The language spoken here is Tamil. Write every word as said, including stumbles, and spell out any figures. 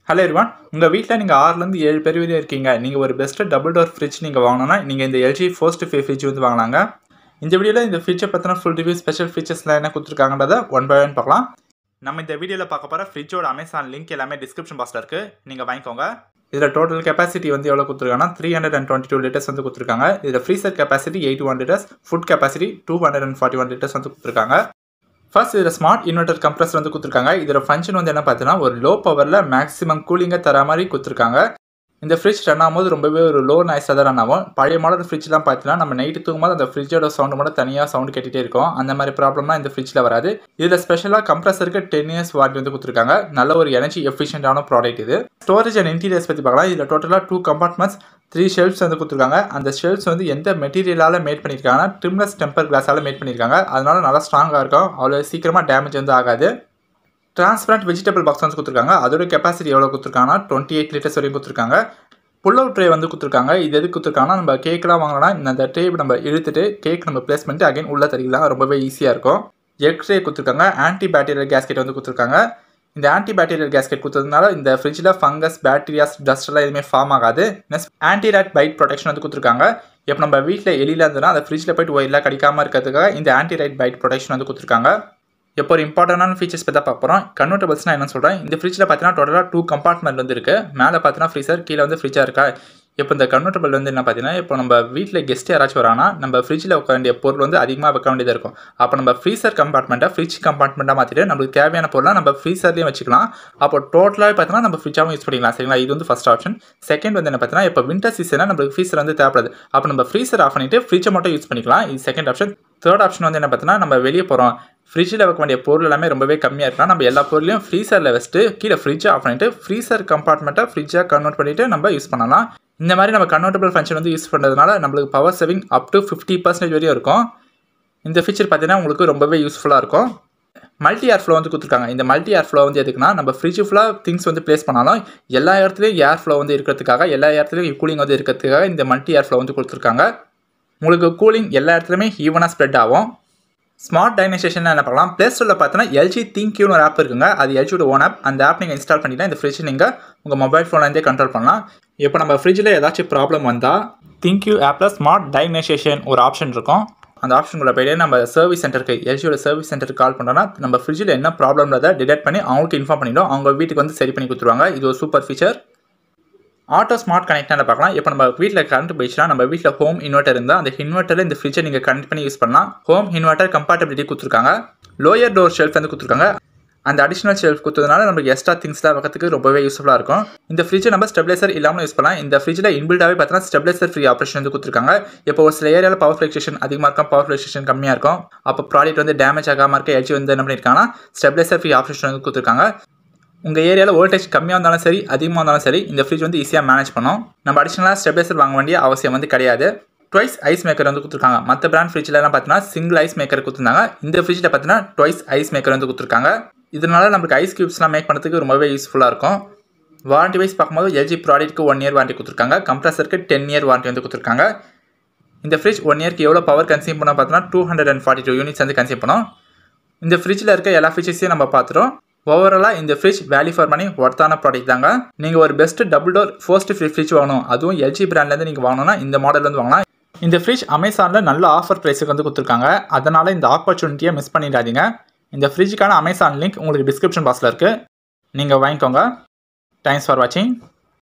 Hello everyone, உங்க வீட்ல நீங்க ஆறுல இருந்து ஏழு பேர் வரை இருக்கீங்க. நீங்க ஒரு பெஸ்ட் டபுள் டோர் ஃப்ரிட்ஜ் நீங்க வாங்கணும்னா நீங்க இந்த L G First ஃப்ரிட்ஜ் வந்து வாங்கலாங்க. இந்த வீடியோல இந்த ஃப்ரிட்ஜை பத்தின ஃபுல் ரிவ்யூ ஸ்பெஷல் ஃபீச்சர்ஸ்லாம் என்ன கொடுத்திருக்காங்கன்றத ஒன் பை ஒன் பார்க்கலாம். நம்ம இந்த வீடியோல பார்க்க போற ஃப்ரிட்ஜோட Amazon லிங்க் எல்லாமே டிஸ்கிரிப்ஷன் பாக்ஸ்ல இருக்கு. நீங்க வாங்கிக்கோங்க. இதுல டோட்டல் கெபாசிட்டி வந்து எவ்வளவு கொடுத்திருக்காங்கன்னா three hundred twenty-two லிட்டர்ஸ் வந்து கொடுத்திருக்காங்க. இதுல freezer capacity eighty-one litres, food capacity two hundred forty-one litres வந்து கொடுத்திருக்காங்க. ஃபர்ஸ்ட் இதில் ஸ்மார்ட் இன்வெர்டர் கம்ப்ரஸர் வந்து கொடுத்துருக்காங்க. இதோட ஃபங்க்ஷன் வந்து என்ன பார்த்தீங்கன்னா ஒரு லோ பவரில் மேக்ஸிமம் கூலிங்கை தர மாதிரி கொடுத்துருக்காங்க. இந்த ஃப்ரிட்ஜ் ரன் ஆகும்போது ரொம்பவே ஒரு லோ நாய்ஸாக தான் ரன் ஆகும். பழைய மாடல் ஃப்ரிட்ஜ்லாம் பார்த்தீங்கன்னா நம்ம நைட்டு தூங்கும்போது அந்த ஃப்ரிட்ஜோட சவுண்டு மட்டும் தனியாக சவுண்ட் கேட்டுகிட்டே இருக்கும். அந்த மாதிரி ப்ராப்ளம்லாம் இந்த ஃப்ரிட்ஜில் வராது. இதில் ஸ்பெஷலாக கம்ப்ரஸருக்கு டென் இயர்ஸ் வாரண்டி வந்து கொடுத்துருக்காங்க. நல்ல ஒரு எனர்ஜி எஃபிஷியன்டான ப்ராடக்ட் இது. ஸ்டோரேஜ் அண்ட் இன்டீரியர்ஸ் பற்றி பார்க்கலாம். இதில் டோட்டலாக டூ கம்பார்ட்மெண்ட்ஸ் த்ரீ ஷெல்ஃப்ஸ் வந்து கொடுத்துருக்காங்க. அந்த ஷெல்ஃப்ஸ் வந்து எந்த மெட்டீரியலால் மேட் பண்ணியிருக்காங்கன்னா ட்ரிம்லெஸ் டெம்பர் கிளாஸால் மேட் பண்ணியிருக்காங்க. அதனால நல்லா ஸ்ட்ராங்காக இருக்கும். அவ்வளோ சீக்கிரமாக டேமேஜ் வந்து ஆகாது. டிரான்ஸ்பரண்ட் வெஜிடபிள் பாக்ஸ் வந்து கொடுத்துருக்காங்க. அதோட கெப்பாசிட்டி எவ்வளோ கொடுத்துருக்காங்கன்னா டுவெண்ட்டி எயிட் லிட்டர்ஸ் வரைக்கும் கொடுத்துருக்காங்க. புல் அவுட் ட்ரே வந்து கொடுத்துருக்காங்க. இது எதுக்கு கொடுத்துருக்காங்கன்னா நம்ம கேக்கெலாம் வாங்கினா இந்த ட்ரே நம்ம இழுத்துட்டு கேக் நம்ம பிளேஸ் பண்ணிட்டு அகைன் உள்ளே தரிக்கலாம். ரொம்பவே ஈஸியாக இருக்கும். எக் ட்ரே கொடுத்துருக்காங்க. ஆன்டி பேக்டீரியல் கேஸ்கெட் வந்து கொடுத்துருக்காங்க. இந்த ஆன்டி பேக்டீரியல் கேஸ்கெட் கொடுத்ததுனால இந்த ஃப்ரிட்ஜில் ஃபங்கஸ், பேக்டீரியாஸ், டஸ்ட் எல்லாம் எதுவுமே ஃபார்ம் ஆகாது. Next anti rat bite protection வந்து கொடுத்துருக்காங்க. இப்போ நம்ம வீட்டில் எலியில் இருந்ததுன்னா அந்த ஃப்ரிட்ஜில் போய்ட்டு ஒயிலாக கடிக்காமல் இருக்கிறதுக்காக இந்த ஆன்டி ரைட் பைட் ப்ரொடெக்ஷன் வந்து கொடுத்துருக்காங்க. இப்போ ஒரு இம்பார்ட்டன்டான ஃபீச்சர்ஸ் பற்றி பார்க்க போகிறோம். கன்வெர்டபிள்ஸ்னால் என்ன சொல்கிறேன். இந்த ஃப்ரிட்ஜில் பார்த்தீங்கன்னா டோட்டலாக டூ கம்பார்ட்மெண்ட் வந்து இருக்குது. மேலே பார்த்தீங்கன்னா ஃப்ரீசர், கீழே வந்து ஃப்ரிட்ஜாக இருக்கா. இப்போ இந்த கன்வெர்டபிள் வந்து என்ன பார்த்தீங்கன்னா இப்போ நம்ம வீட்டில் கெஸ்ட் யாராச்சும் வராங்கன்னா நம்ம ஃப்ரிட்ஜில் வைக்க வேண்டிய பொருள் வந்து அதிகமாக வைக்க வேண்டியதாக இருக்கும். அப்போ நம்ம ஃப்ரீசர் கம்பார்ட்மெண்ட்டாக ஃப்ரிட்ஜ் கம்பார்ட்மெண்ட்டாக மாற்றிட்டு நம்மளுக்கு தேவையான பொருளாக நம்ம ஃப்ரீசர்லேயும் வச்சுக்கலாம். அப்போ டோட்டலாக பார்த்தீங்கன்னா நம்ம ஃப்ரிட்ஜாகவும் யூஸ் பண்ணிக்கலாம். சரிங்களா, இது வந்து ஃபஸ்ட் ஆப்ஷன். செகண்ட் வந்து என்ன பார்த்தீங்கன்னா இப்போ வின்டர் சீசனாக நம்மளுக்கு ஃப்ரீசர் வந்து தேவைப்படுது. அப்போ நம்ம ஃப்ரீசர் ஆஃப் பண்ணிட்டு ஃப்ரிட்ஜை மட்டும் யூஸ் பண்ணிக்கலாம். இது செகண்ட் ஆப்ஷன். தேர்ட் ஆப்ஷன் வந்து என்ன பார்த்தீங்கன்னா நம்ம வெளியே போகிறோம், ஃப்ரிட்ஜில் வைக்க வேண்டிய பொருள் எல்லாமே ரொம்பவே கம்மியாக இருக்கலாம். நம்ம எல்லா பொருளையும் ஃப்ரீசரில் வச்சுட்டு கீழே ஃப்ரிட்ஜை ஆஃப் பண்ணிட்டு ஃப்ரீசர் கம்பார்ட்மெண்ட்டாக ஃப்ரிட்ஜாக கன்வெர்ட் பண்ணிவிட்டு நம்ம யூஸ் பண்ணலாம். இந்த மாதிரி நம்ம கன்வெர்டபிள் ஃபங்க்ஷன் வந்து யூஸ் பண்ணுறதுனால நம்மளுக்கு power saving up to fifty percentage வரையும் இருக்கும். இந்த ஃபீச்சர் பார்த்தீங்கன்னா உங்களுக்கு ரொம்பவே யூஸ்ஃபுல்லாக இருக்கும். மல்டி ஏர் ஃப்ளோ வந்து கொடுத்துருக்காங்க. இந்த மல்டி ஏர் ஃப்ளோ வந்து எதுக்குன்னா நம்ம ஃப்ரிட்ஜ் ஃபுல்லாக திங்ஸ் வந்து பிளேஸ் பண்ணாலும் எல்லா இடத்துலையும் ஏர் ஃப்ளோ வந்து இருக்கிறதுக்காக, எல்லா இடத்துலையும் கூலிங் வந்து இருக்கிறதுக்காக இந்த மல்டி ஏர் ஃப்ளோ வந்து கொடுத்துருக்காங்க. உங்களுக்கு கூலிங் எல்லா இடத்துலையுமே ஈவனாக ஸ்ப்ரெட் ஆகும். ஸ்மார்ட் டைனேஷன் என்ன பார்க்கலாம். ப்ளே ஸ்டோரில் பார்த்தீங்கன்னா L G திங்க்யூன்னு ஒரு ஆப் இருக்குங்க. அது L G ஓன் ஆப். அந்த ஆப் நீங்கள் இன்ஸ்டால் பண்ணிட்டா இந்த ஃப்ரிட்ஜ் நீங்கள் உங்கள் மொபைல் ஃபோன்லேருந்தே கண்ட்ரோல் பண்ணலாம். இப்போ நம்ம ஃப்ரிட்ஜில் ஏதாச்சும் ப்ராப்ளம் வந்தால் திங்க்யூ ஆப்பில் ஸ்மார்ட் டைனேஷன் ஒரு ஆப்ஷன் இருக்கும். அந்த ஆப்ஷனுக்குள்ள போய்ட்டு நம்ம சர்வீஸ் சென்டருக்கு L G சர்வீஸ் சென்டருக்கு கால் பண்ணுறோன்னா நம்ம ஃப்ரிட்ஜில் என்ன ப்ராப்ளம்ன்றதை டிடெக்ட் பண்ணி அவங்களுக்கு இன்ஃபார்ம் பண்ணிவிடும். அவங்க வீட்டுக்கு வந்து சரி பண்ணி கொடுத்துருவாங்க. இது ஒரு சூப்பர் ஃபீச்சர். ஆட்டோ ஸ்மார்ட் கனெக்டாக பார்க்கலாம். இப்போ நம்ம வீட்டில் கரண்ட் போயிடுச்சுன்னா நம்ம வீட்டில் ஹோம் இன்வெர்டர் இருந்தால் அந்த இன்வெர்ட்டரில் இந்த ஃப்ரிட்ஜை நீங்கள் கனெக்ட் பண்ணி யூஸ் பண்ணலாம். ஹோம் இன்வெர்டர் கம்பார்ட்டபிலிட்டி கொடுத்துருக்காங்க. லோயர் டோர் ஷெல்ஃப் வந்து கொடுத்துருக்காங்க. அந்த அடிஷனல் ஷெல்ஃப் கொடுத்ததுனால நமக்கு எக்ஸ்ட்ரா திங்ஸ்லாம் வைக்கிறதுக்கு ரொம்பவே யூஸ்ஃபுல்லாக இருக்கும். இந்த ஃப்ரிட்ஜை நம்ம ஸ்டெபிலைசர் இல்லாமல் யூஸ் பண்ணலாம். இந்த ஃப்ரிட்ஜில் இன்பில்டாகவே பார்த்தீங்கன்னா ஸ்டெபிலைசர் ஃப்ரீ ஆப்ரேஷன் வந்து கொடுத்துருக்காங்க. இப்போ ஒரு சில ஏரியாவில் பவர் ஃப்ளக்சுவேஷன் அதிகமாக இருக்கும், பவர் ஃப்ளக்சுவேஷன் கம்மியாக இருக்கும். அப்போ ப்ராடக்ட் வந்து டேமேஜ் ஆகாமல் இருக்க L G வந்து என்ன பண்ணியிருக்காங்கன்னா ஸ்டெபிலைசர் ஃப்ரீ ஆப்ரேஷன் வந்து கொடுத்துருக்காங்க. உங்கள் ஏரியாவில் வோல்டேஜ் கம்மியாக இருந்தாலும் சரி அதிகமாக இருந்தாலும் சரி இந்த ஃப்ரிட்ஜ் வந்து ஈஸியாக மேனேஜ் பண்ணும். நம்ம அடிஷனலாக ஸ்டெபிலைசர் வாங்க வேண்டிய அவசியம் வந்து கிடையாது. ட்வைஸ் ஐஸ் மேக்கர் வந்து கொடுத்துருக்காங்க. மற்ற பிராண்ட் ஃப்ரிட்ஜ்லாம் பார்த்தீங்கன்னா சிங்கிள் ஐஸ் மேக்கர் கொடுத்துருந்தாங்க. இந்த ஃப்ரிட்ஜில் பார்த்தீங்கன்னா ட்வைஸ் ஐஸ் மேக்கர் வந்து கொடுத்துருக்காங்க. இதனால நமக்கு ஐஸ் கியூப்ஸ்லாம் மேக் பண்ணுறதுக்கு ரொம்பவே யூஸ்ஃபுல்லாக இருக்கும். வாரண்டி வைஸ் பார்க்கும்போது L G ப்ராடக்ட்டுக்கு ஒன் இயர் வாரண்டி கொடுத்துருக்காங்க. கம்ப்ரஸருக்கு டென் இயர் வாரண்டி வந்து கொடுத்துருக்காங்க. இந்த ஃப்ரிட்ஜ் ஒன் இயர்க்கு எவ்வளோ பவர் கன்சியூம் பண்ண பார்த்தீங்கன்னா two hundred and forty two units வந்து கன்சியூம் பண்ணும். இந்த ஃப்ரிட்ஜில் இருக்க எல்லா ஃபீச்சர்ஸையும் நம்ம பார்த்துறோம். ஓவராலாக இந்த ஃப்ரிட்ஜ் வேல்யூ ஃபார் மணி ஒர்த்தான ப்ராடக்ட் தாங்க. நீங்கள் ஒரு best double door first fridge வாங்கணும், அதுவும் L G பிராண்ட்லேருந்து நீங்கள் வாங்கணும்னா இந்த மாடல் வந்து வாங்கலாம். இந்த ஃப்ரிட்ஜ் அமேசானில் நல்ல ஆஃபர் ப்ரைஸுக்கு வந்து கொடுத்துருக்காங்க. அதனால் இந்த ஆப்பர்ச்சுனிட்டியை மிஸ் பண்ணிடாதீங்க. இந்த ஃப்ரிட்ஜுக்கான அமேசான் லிங்க் உங்களுக்கு டிஸ்கிரிப்ஷன் பாக்ஸில் இருக்குது. நீங்கள் வாங்கிக்கோங்க. தேங்க்ஸ் ஃபார் வாட்சிங்.